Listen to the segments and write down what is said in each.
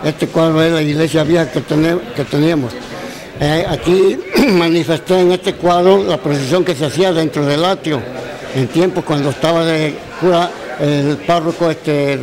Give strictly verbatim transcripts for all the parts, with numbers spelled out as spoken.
Este cuadro es la iglesia vieja que, tenemos, que teníamos. Eh, aquí manifesté en este cuadro la procesión que se hacía dentro del atrio, en tiempos cuando estaba de cura el párroco, este,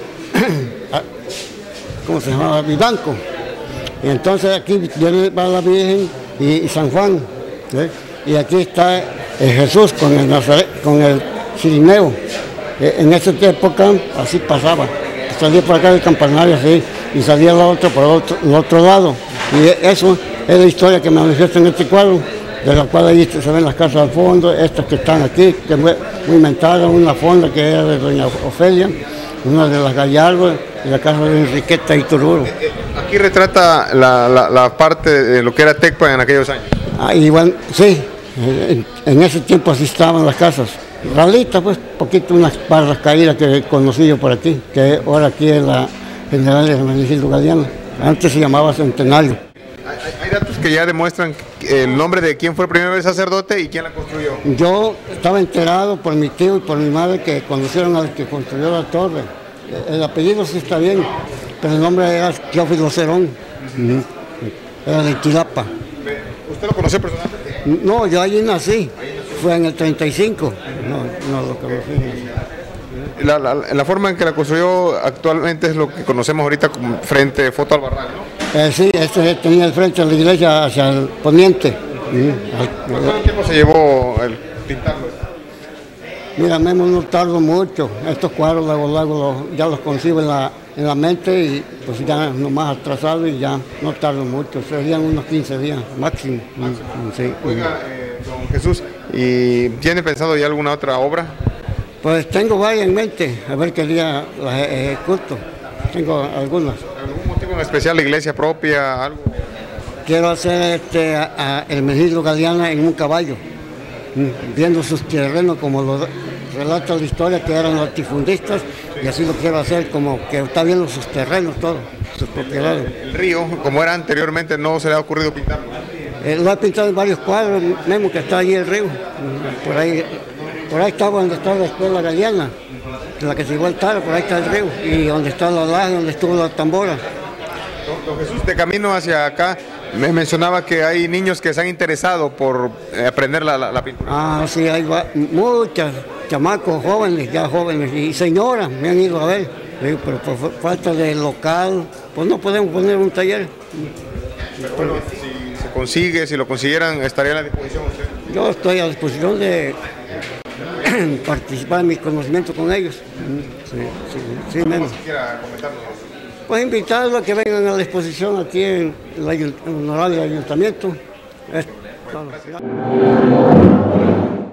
¿cómo se llamaba? Vivanco. Y entonces aquí viene va la Virgen y, y San Juan, ¿eh? Y aquí está eh, Jesús con el, Nazaret, con el Cirineo. Eh, en esa época así pasaba, salía por acá del campanario así, y salía la otra por el otro, el otro lado. Y eso es la historia que me manifiesta en este cuadro, de la cual ahí se ven las casas al fondo, estas que están aquí, que muy, muy inventadas, una fonda que era de doña Ofelia, una de las Gallardo y la casa de Enriqueta y Tururo. Aquí retrata la, la, la parte de lo que era Tecpan en aquellos años. Ah, igual, sí, en, en ese tiempo así estaban las casas. Ralitas, pues, poquito unas barras caídas que conocí yo por aquí, que ahora aquí es la General de Hermenegildo Galeana. Antes se llamaba Centenario. Hay, hay datos que ya demuestran el nombre de quién fue el primer sacerdote y quién la construyó. Yo estaba enterado por mi tío y por mi madre que conocieron al que construyó la torre. El apellido sí está bien, pero el nombre era Teófilo Cerón. Uh-huh. Era de Tilapa. ¿Usted lo conoció personalmente? No, yo allí nací. Fue en el treinta y cinco. No, no lo conocí. La, la, la forma en que la construyó actualmente es lo que conocemos ahorita como frente foto al barranco, ¿no? Eh, sí, este tenía el frente de la iglesia hacia el poniente. Uh-huh. ¿Cuánto tiempo se llevó el pintarlo? Mira, Memo, no tardo mucho. Estos cuadros luego, luego los, ya los concibo en la, en la mente y pues ya nomás atrasado y ya no tardo mucho. Serían unos quince días máximo. máximo. Sí. Oiga, eh, don Jesús, ¿y tiene pensado ya alguna otra obra? Pues tengo varias en mente, a ver qué día las ejecuto. Tengo algunas. ¿Algún motivo en especial, la iglesia propia, algo? Quiero hacer este, a, a Hermenegildo Galeana en un caballo, viendo sus terrenos como lo relata la historia, que eran latifundistas, y así lo quiero hacer, como que está viendo sus terrenos, todos, sus propiedades. El río, como era anteriormente, ¿no se le ha ocurrido pintarlo? Eh, lo he pintado en varios cuadros, mismo que está allí el río, por ahí. Por ahí está donde está la escuela galeana, la que se igual tal, por ahí está el río, y donde está la laja, donde estuvo la tambora. Don Jesús, de camino hacia acá, me mencionaba que hay niños que se han interesado por aprender la, la, la pintura. Ah, sí, hay muchos chamacos, jóvenes, ya jóvenes, y señoras me han ido a ver, pero por falta de local, pues no podemos poner un taller. Pero bueno, si se consigue, si lo consiguieran, ¿estaría a la disposición usted? Yo estoy a disposición de participar en mis conocimientos con ellos. Sí, sí, sí, ¿Cómo se quiera comentarnos? Pues invitarlos a que vengan a la exposición aquí en el honorable ayuntamiento. Bueno, gracias.